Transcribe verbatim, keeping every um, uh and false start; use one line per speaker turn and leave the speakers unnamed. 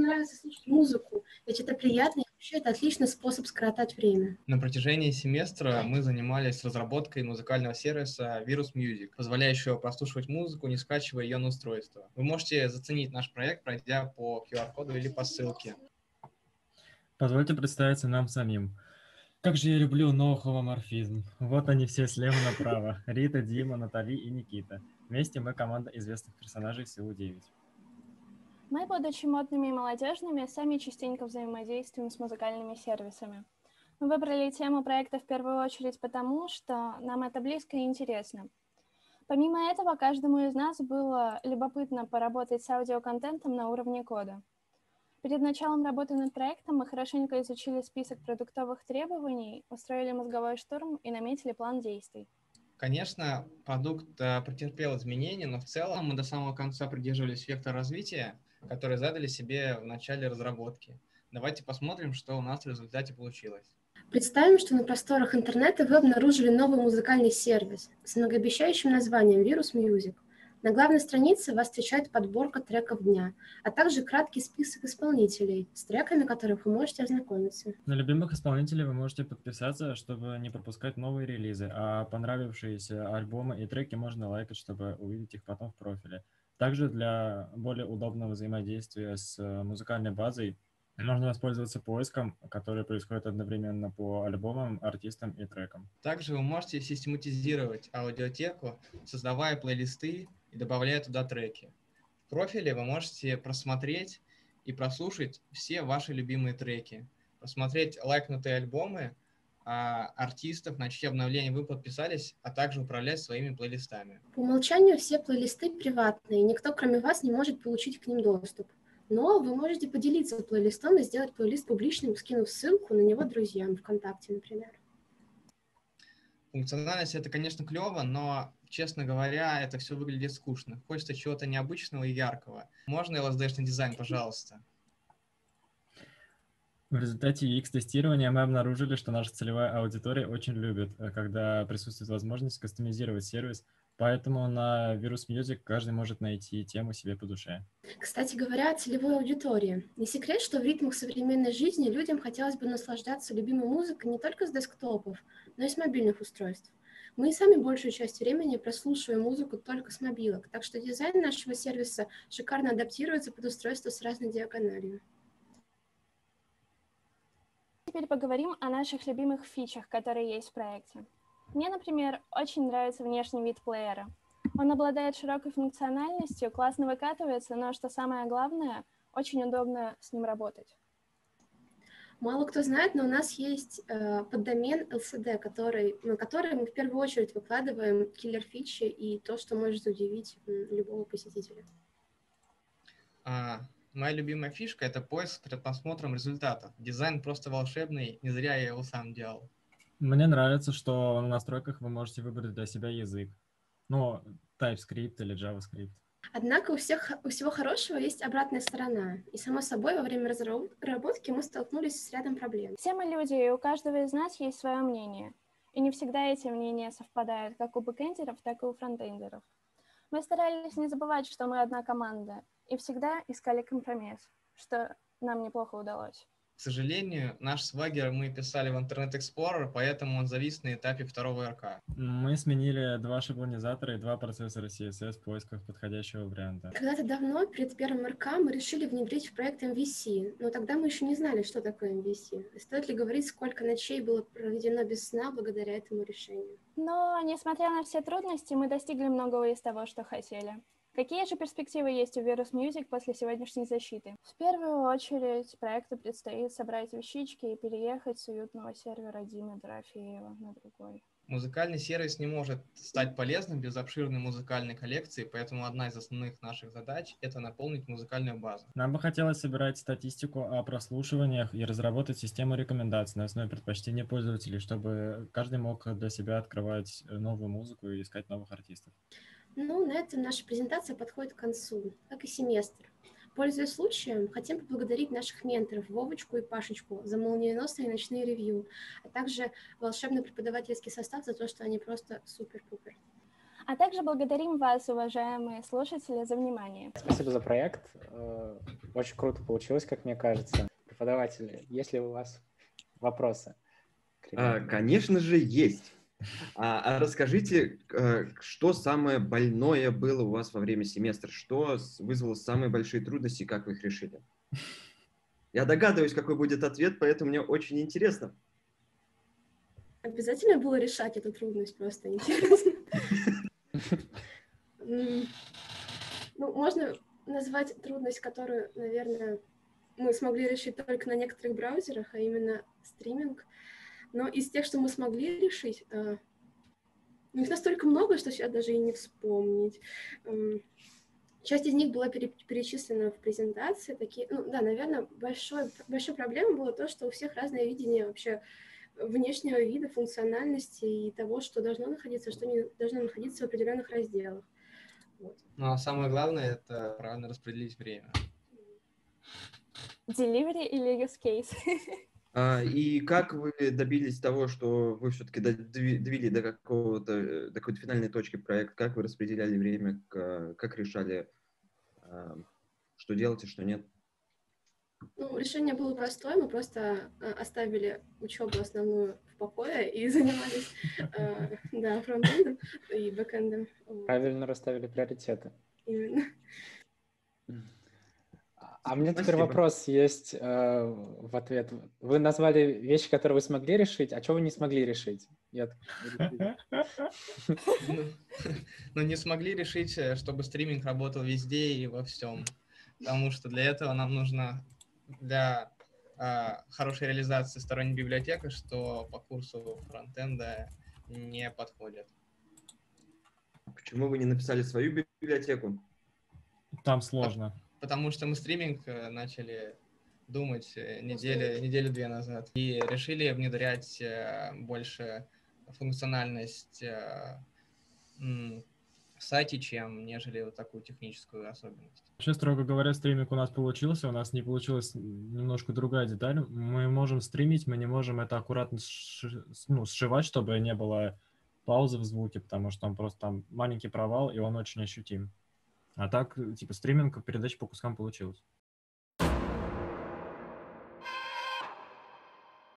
людям нравится слушать музыку, ведь это приятно и вообще это отличный способ скоротать время.
На протяжении семестра мы занимались разработкой музыкального сервиса Virus Music, позволяющего прослушивать музыку, не скачивая ее на устройство. Вы можете заценить наш проект, пройдя по ку ар-коду или по ссылке.
Позвольте представиться нам самим. Как же я люблю ноу-хомоморфизм. Вот они все слева направо. Рита, Дима, Натали и Никита. Вместе мы команда известных персонажей СУ девять.
Мы, будучи модными и молодежными, сами частенько взаимодействуем с музыкальными сервисами. Мы выбрали тему проекта в первую очередь потому, что нам это близко и интересно. Помимо этого, каждому из нас было любопытно поработать с аудиоконтентом на уровне кода. Перед началом работы над проектом мы хорошенько изучили список продуктовых требований, устроили мозговой штурм и наметили план действий.
Конечно, продукт э, претерпел изменения, но в целом мы до самого конца придерживались вектора развития, который задали себе в начале разработки. Давайте посмотрим, что у нас в результате получилось.
Представим, что на просторах интернета вы обнаружили новый музыкальный сервис с многообещающим названием Virus Music. На главной странице вас встречает подборка треков дня, а также краткий список исполнителей, с треками которых вы можете ознакомиться.
На любимых исполнителей вы можете подписаться, чтобы не пропускать новые релизы, а понравившиеся альбомы и треки можно лайкать, чтобы увидеть их потом в профиле. Также для более удобного взаимодействия с музыкальной базой можно воспользоваться поиском, который происходит одновременно по альбомам, артистам и трекам.
Также вы можете систематизировать аудиотеку, создавая плейлисты и добавляя туда треки. В профиле вы можете просмотреть и прослушать все ваши любимые треки, посмотреть лайкнутые альбомы а, артистов, на чьи обновления вы подписались, а также управлять своими плейлистами.
По умолчанию все плейлисты приватные, никто кроме вас не может получить к ним доступ. Но вы можете поделиться плейлистом и сделать плейлист публичным, скинув ссылку на него друзьям ВКонтакте, например.
Функциональность — это, конечно, клево, но, честно говоря, это все выглядит скучно. Хочется чего-то необычного и яркого. Можно эл эс ди-шный дизайн, пожалуйста?
В результате ю экс-тестирования мы обнаружили, что наша целевая аудитория очень любит, когда присутствует возможность кастомизировать сервис, поэтому на Virus Music каждый может найти тему себе по душе.
Кстати говоря, о целевой аудитории. Не секрет, что в ритмах современной жизни людям хотелось бы наслаждаться любимой музыкой не только с десктопов, но и с мобильных устройств. Мы и сами большую часть времени прослушиваем музыку только с мобилок, так что дизайн нашего сервиса шикарно адаптируется под устройство с разной диагональю.
Теперь поговорим о наших любимых фичах, которые есть в проекте. Мне, например, очень нравится внешний вид плеера. Он обладает широкой функциональностью, классно выкатывается, но, что самое главное, очень удобно с ним работать.
Мало кто знает, но у нас есть э, поддомен эл си ди, который, на который мы в первую очередь выкладываем киллер-фичи и то, что может удивить м, любого посетителя.
А, моя любимая фишка — это поиск перед просмотром результатов. Дизайн просто волшебный, не зря я его сам делал.
Мне нравится, что на настройках вы можете выбрать для себя язык. Ну, TypeScript или JavaScript.
Однако у, всех, у всего хорошего есть обратная сторона. И, само собой, во время разработки мы столкнулись с рядом проблем.
Все мы люди, и у каждого из нас есть свое мнение. И не всегда эти мнения совпадают как у бэкэндеров, так и у фронтендеров. Мы старались не забывать, что мы одна команда, и всегда искали компромисс, что нам неплохо удалось.
К сожалению, наш свагер мы писали в Internet Explorer, поэтому он завис на этапе второго эр ка.
Мы сменили два шаблонизатора и два процессора си эс эс в поисках подходящего варианта.
Когда-то давно, перед первым эр ка, мы решили внедрить в проект эм ви си, но тогда мы еще не знали, что такое эм ви си. И стоит ли говорить, сколько ночей было проведено без сна благодаря этому решению?
Но, несмотря на все трудности, мы достигли многого из того, что хотели. Какие же перспективы есть у Virus Music после сегодняшней защиты? В первую очередь, проекту предстоит собрать вещички и переехать с уютного сервера Димы Дорофеева на другой.
Музыкальный сервис не может стать полезным без обширной музыкальной коллекции, поэтому одна из основных наших задач — это наполнить музыкальную базу.
Нам бы хотелось собирать статистику о прослушиваниях и разработать систему рекомендаций на основе предпочтений пользователей, чтобы каждый мог для себя открывать новую музыку и искать новых артистов.
Ну, на этом наша презентация подходит к концу, как и семестр. Пользуясь случаем, хотим поблагодарить наших менторов Вовочку и Пашечку за молниеносные ночные ревью, а также волшебный преподавательский состав за то, что они просто супер-пупер.
А также благодарим вас, уважаемые слушатели, за внимание.
Спасибо за проект. Э, Очень круто получилось, как мне кажется. Преподаватели, есть ли у вас вопросы?
А, конечно же, есть. А, а расскажите, э, что самое больное было у вас во время семестра? Что с- вызвало самые большие трудности и как вы их решили? Я догадываюсь, какой будет ответ, поэтому мне очень интересно.
Обязательно было решать эту трудность, просто интересно. М, Ну, можно назвать трудность, которую, наверное, мы смогли решить только на некоторых браузерах, а именно стриминг. Но из тех, что мы смогли решить, э, их настолько много, что сейчас даже и не вспомнить. М, Часть из них была пере- перечислена в презентации. Такие, ну да, наверное, большой, большой проблемой было то, что у всех разное видение вообще внешнего вида, функциональности и того, что должно находиться, что не должно находиться в определенных разделах. Вот.
Ну, а самое главное — это правильно распределить время.
Delivery или use case?
А, и как вы добились того, что вы все-таки довели до какого-то, э, до какой-то финальной точки проекта? Как вы распределяли время, к- как решали, а, что делать и что нет?
Ну, решение было простое, мы просто э, оставили учебу основную в покое и занимались э, да, фронтендом и бэкэндом. Вот,
Правильно расставили приоритеты.
именно.
А мне теперь
Спасибо.
вопрос есть э, в ответ. Вы назвали вещи, которые вы смогли решить, а что вы не смогли решить? Я так не решил.
Ну, ну, не смогли решить, э, чтобы стриминг работал везде и во всем. Потому что для этого нам нужно для а, хорошей реализации сторонняя библиотека, что по курсу фронтенда не подходит.
Почему вы не написали свою библиотеку?
Там сложно.
Потому что мы стриминг э, начали думать э, недели, недели две назад и решили внедрять э, больше функциональность э, м, в сайте, чем нежели вот такую техническую особенность.
Вообще, строго говоря, стриминг у нас получился, у нас не получилась немножко другая деталь. Мы можем стримить, мы не можем это аккуратно сши- ну, сшивать, чтобы не было паузы в звуке, потому что там просто там маленький провал, и он очень ощутим. А так, типа, стриминг, передача по кускам получилась.